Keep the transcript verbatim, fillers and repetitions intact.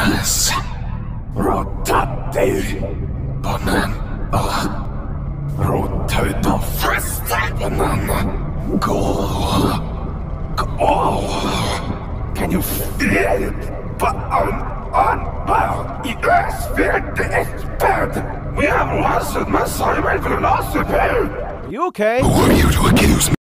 Yes. Rotativ banana. Rotator first banana. Go. Go. Can you feel it? But on, on, on. It is filled the expert. We have lost my soul velocity. Are you okay? Who are you to accuse me?